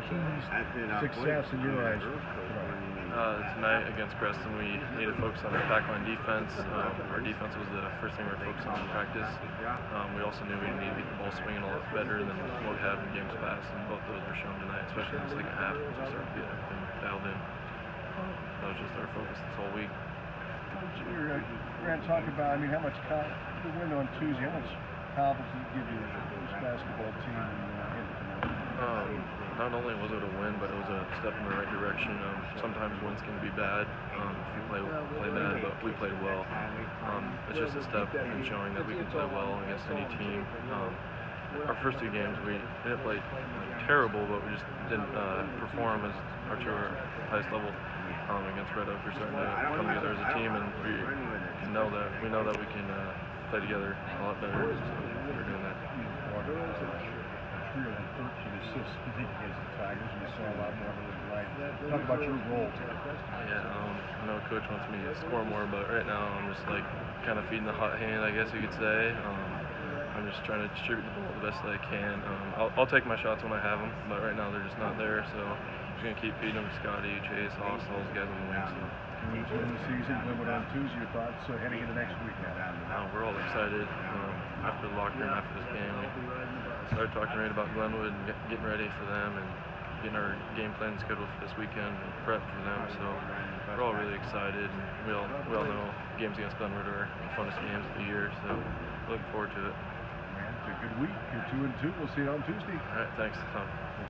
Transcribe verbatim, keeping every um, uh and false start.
keys to success in your eyes? Uh, tonight against Creston, we need to focus on our backline defense. Um, our defense was the first thing we were focused on in practice. Um, we also knew we needed to get the ball swinging a lot better than what we have in games past, and both those were shown tonight, especially in the second half as we started to get everything dialed in. That was just our focus this whole week. You're, uh, Grant, talk about, I mean, how much con the win on Tuesday, how much confidence did it give you this basketball team uh, in tonight? Um, not only was it a win, but it was a step in the right direction. Um, sometimes wins can be bad um, if you play play bad, but we played well. Um, it's just a step in showing that we can play well against any team. Um, our first two games, we didn't play like, terrible, but we just didn't uh, perform as our to our highest level um, against Red Oak. We're starting to come together as a team, and we can know that we know that we can uh, play together a lot better. So we're doing that. Really thirteen assists against the Tigers, and we saw a lot more of those tonight. Talk about your role. Yeah, um, I know Coach wants me to score more, but right now I'm just like kind of feeding the hot hand, I guess you could say. Um, I'm just trying to distribute the ball the best that I can. Um, I'll, I'll take my shots when I have them, but right now they're just not there, so I'm just going to keep feeding them to Scotty, Chase, Hoss, all those guys on the wing. So. Two wins in the season, win on Tuesday. Your thoughts uh, heading into next week now? Uh, we're all excited um, after the locker room, after this game. Started talking right about Glenwood and get, getting ready for them and getting our game plan scheduled for this weekend and prep for them. So we're all really excited, and we all we all know games against Glenwood are the funnest games of the year. So looking forward to it. Man, it's a good week. You're two and two. We'll see you on Tuesday. All right, thanks, Tom.